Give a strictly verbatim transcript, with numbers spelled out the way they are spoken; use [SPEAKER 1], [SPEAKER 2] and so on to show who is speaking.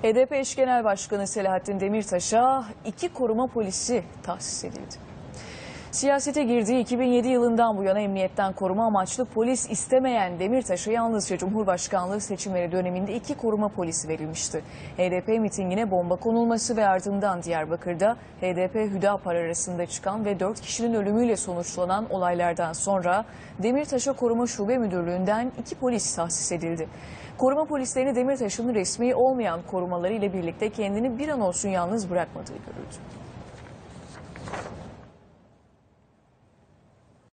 [SPEAKER 1] H D P eş genel başkanı Selahattin Demirtaş'a iki koruma polisi tahsis edildi. Siyasete girdiği iki bin yedi yılından bu yana emniyetten koruma amaçlı polis istemeyen Demirtaş'a yalnızca Cumhurbaşkanlığı seçimleri döneminde iki koruma polisi verilmişti. H D P mitingine bomba konulması ve ardından Diyarbakır'da H D P Hüdapar arasında çıkan ve dört kişinin ölümüyle sonuçlanan olaylardan sonra Demirtaş'a Koruma Şube Müdürlüğü'nden iki polis tahsis edildi. Koruma polislerini Demirtaş'ın resmi olmayan korumaları ile birlikte kendini bir an olsun yalnız bırakmadığı görüldü.